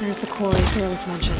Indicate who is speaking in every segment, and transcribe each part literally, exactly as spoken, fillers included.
Speaker 1: There's the quarry Fearless mentioned.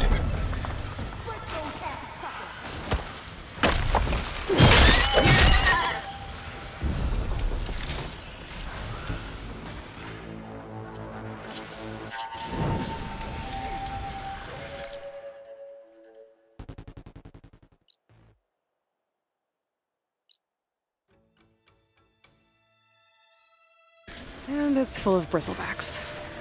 Speaker 1: And it's full of bristlebacks.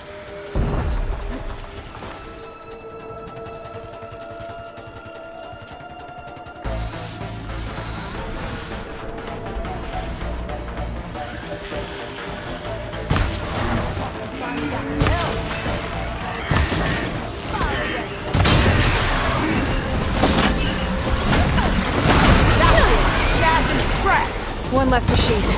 Speaker 1: One less machine.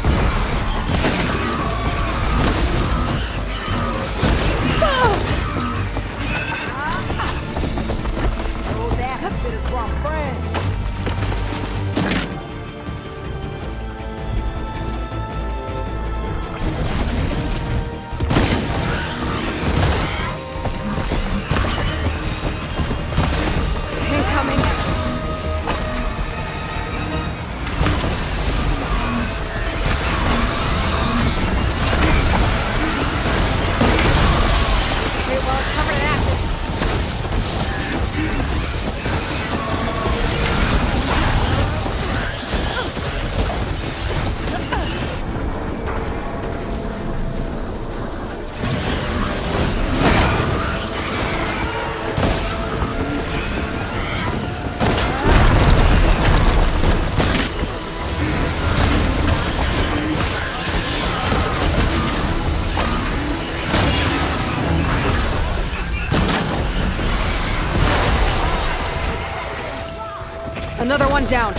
Speaker 1: Another one down.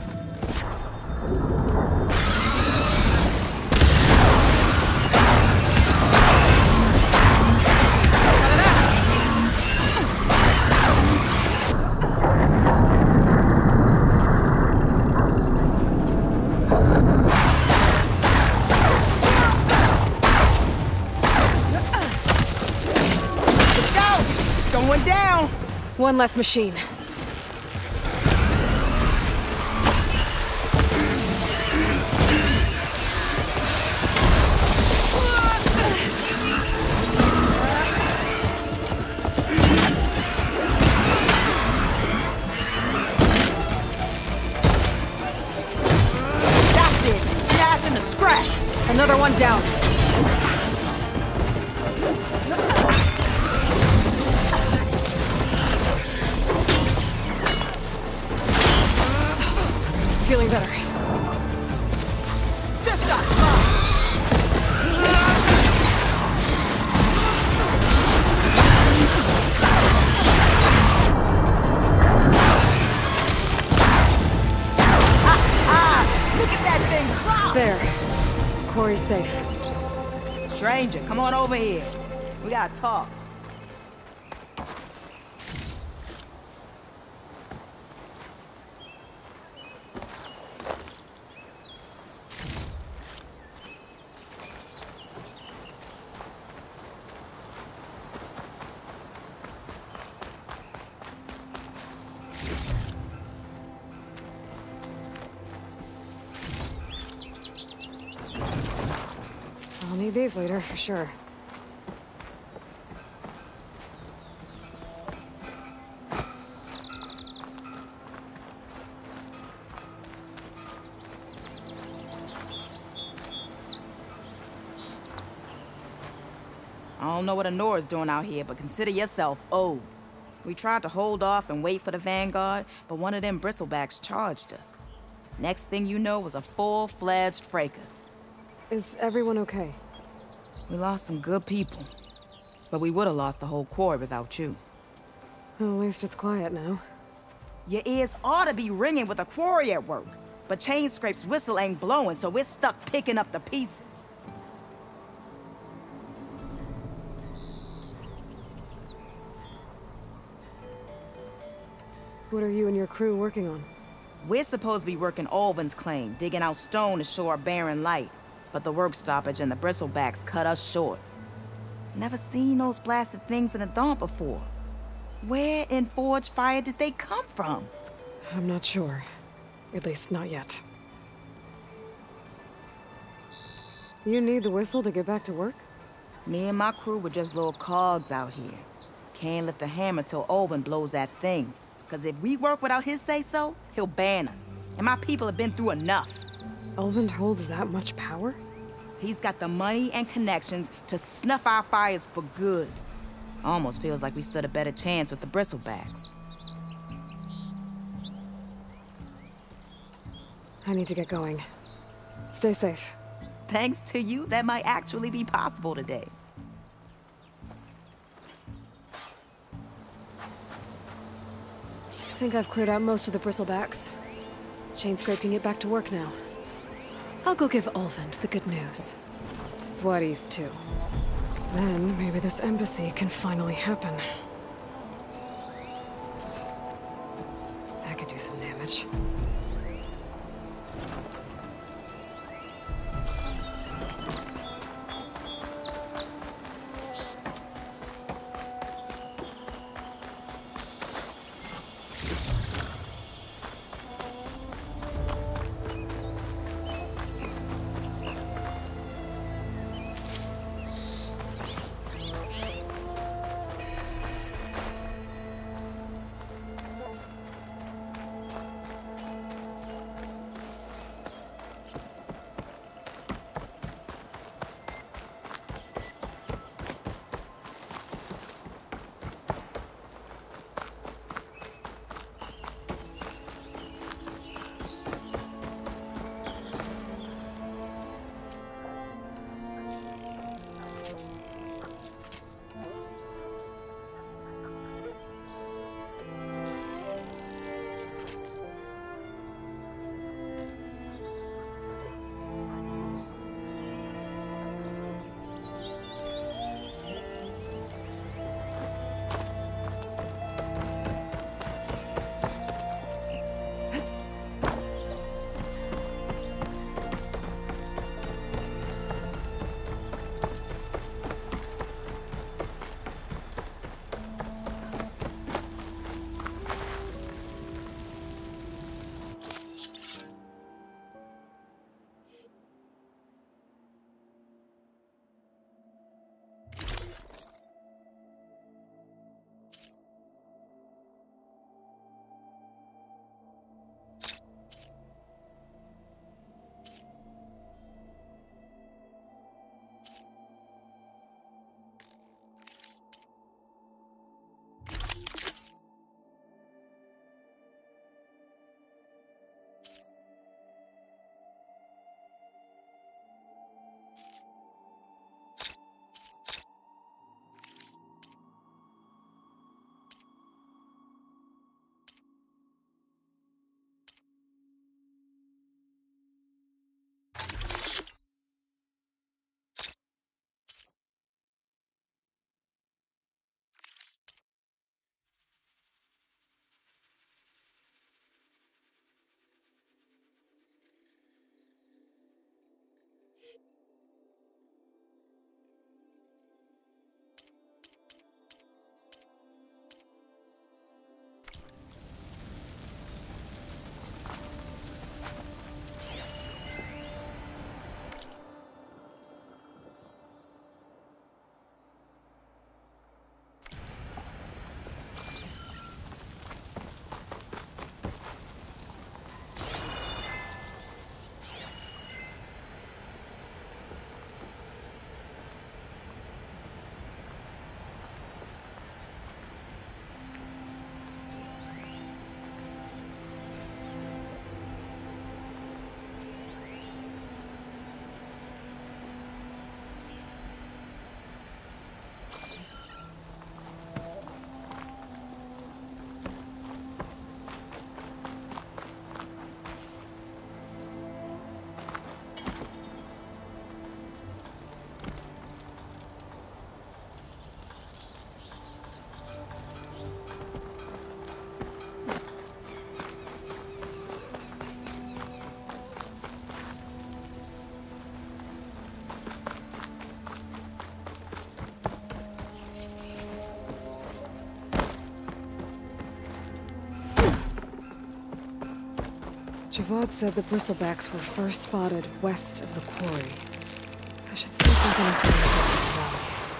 Speaker 2: Let's go! Going down!
Speaker 1: One less machine. Another one down. Feeling better.
Speaker 2: Just shot. Look at that thing clock.
Speaker 1: There. Quarry's safe.
Speaker 2: Stranger, come on over here. We gotta talk.
Speaker 1: I'll need these later, for sure.
Speaker 2: I don't know what Anora's doing out here, but consider yourself owed. We tried to hold off and wait for the Vanguard, but one of them bristlebacks charged us. Next thing you know was a full-fledged fracas.
Speaker 1: Is everyone okay?
Speaker 2: We lost some good people, but we would have lost the whole quarry without you.
Speaker 1: Well, at least it's quiet now.
Speaker 2: Your ears ought to be ringing with a quarry at work, but Chainscrape's whistle ain't blowing, so we're stuck picking up the pieces.
Speaker 1: What are you and your crew working on?
Speaker 2: We're supposed to be working Alvin's claim, digging out stone to show our barren light. But the work stoppage and the bristlebacks cut us short. Never seen those blasted things in the dawn before. Where in Forge Fire did they come from?
Speaker 1: I'm not sure. At least not yet. You need the whistle to get back to work?
Speaker 2: Me and my crew were just little cogs out here. Can't lift a hammer till Olvin blows that thing. Cause if we work without his say-so, he'll ban us. And my people have been through enough.
Speaker 1: Olvin holds that much power?
Speaker 2: He's got the money and connections to snuff our fires for good. Almost feels like we stood a better chance with the Bristlebacks.
Speaker 1: I need to get going. Stay safe.
Speaker 2: Thanks to you, that might actually be possible today.
Speaker 1: I think I've cleared out most of the Bristlebacks. Chainscrape can get back to work now. I'll go give Olvin the good news. Voorhees, too. Then, maybe this embassy can finally happen. That could do some damage. Javad said the bristlebacks were first spotted west of the quarry. I should see if there's anything about the valley.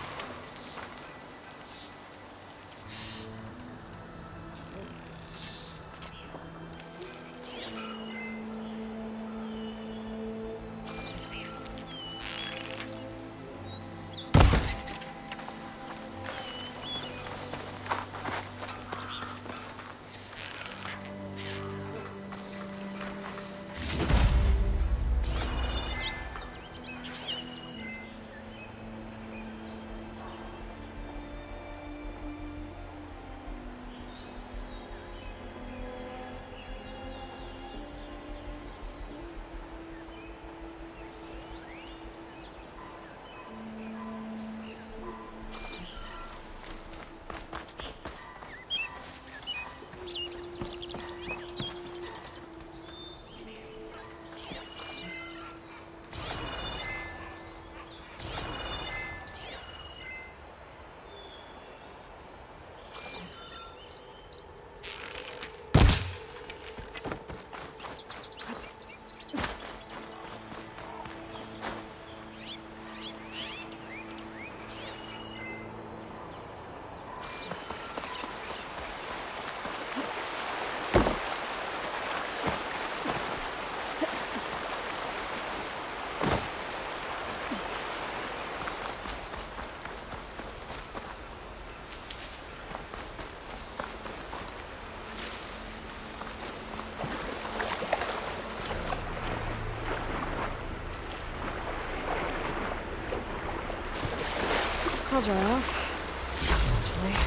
Speaker 1: I'll dry off. Eventually.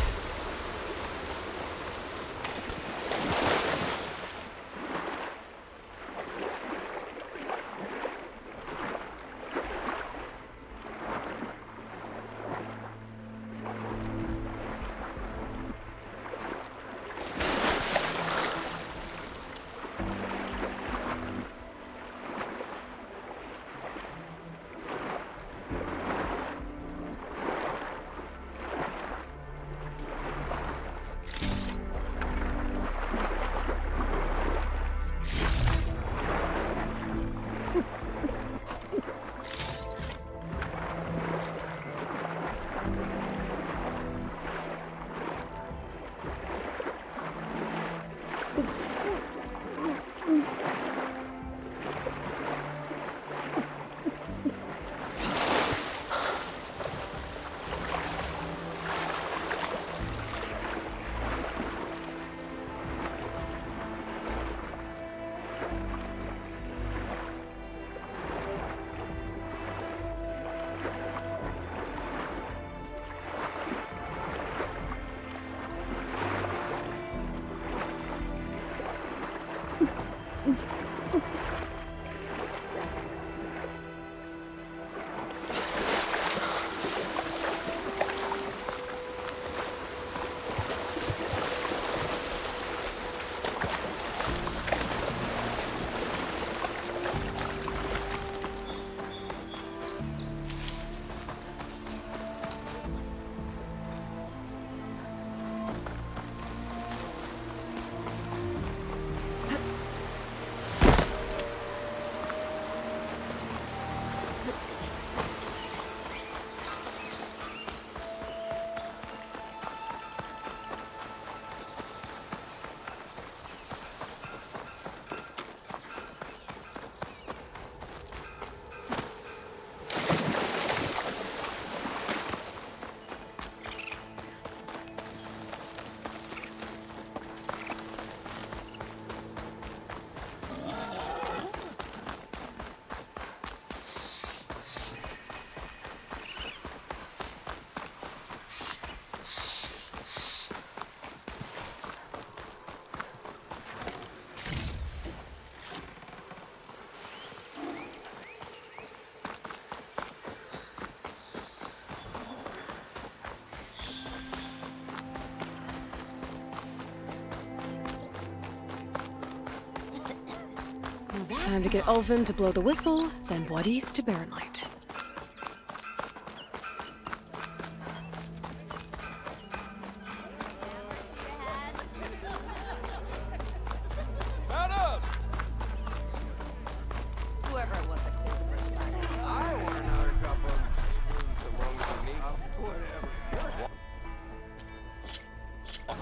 Speaker 1: Time to get Ulvund to blow the whistle, then Wadis to Baronite.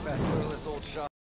Speaker 3: Fast, this old shot.